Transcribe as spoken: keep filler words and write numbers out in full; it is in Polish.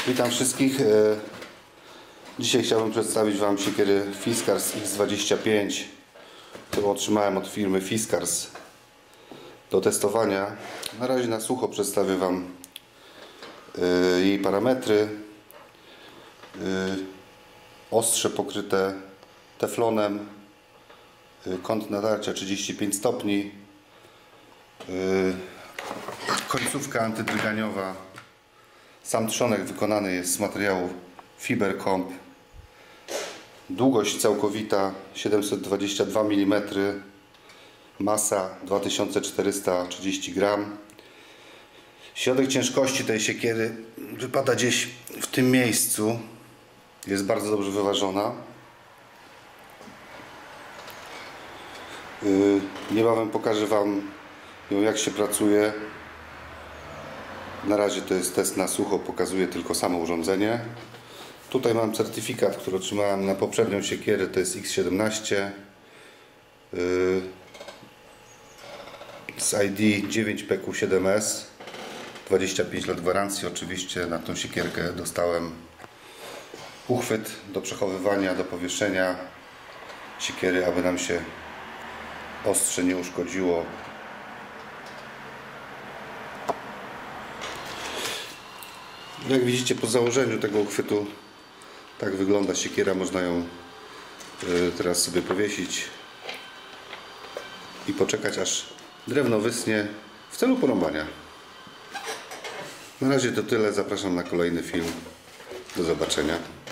Witam wszystkich. Dzisiaj chciałbym przedstawić Wam siekiery Fiskars X dwadzieścia pięć, którą otrzymałem od firmy Fiskars do testowania. Na razie na sucho przedstawię Wam jej parametry. Ostrze pokryte teflonem, kąt nadarcia trzydzieści pięć stopni, końcówka antydrganiowa. Sam trzonek wykonany jest z materiału Fibercomp. Długość całkowita siedemset dwadzieścia dwa milimetry, masa dwa tysiące czterysta trzydzieści gram. Środek ciężkości tej siekiery wypada gdzieś w tym miejscu. Jest bardzo dobrze wyważona. Yy, niebawem pokażę Wam ją, jak się pracuje. Na razie to jest test na sucho, pokazuje tylko samo urządzenie. Tutaj mam certyfikat, który otrzymałem na poprzednią siekierę, to jest X siedemnaście yy, z I D dziewięć P Q siedem S, dwadzieścia pięć lat gwarancji. Oczywiście na tą siekierkę dostałem uchwyt do przechowywania, do powieszenia siekiery, aby nam się ostrze nie uszkodziło. Jak widzicie, po założeniu tego uchwytu tak wygląda siekiera. Można ją teraz sobie powiesić i poczekać, aż drewno wysnie w celu porąbania. Na razie to tyle. Zapraszam na kolejny film. Do zobaczenia.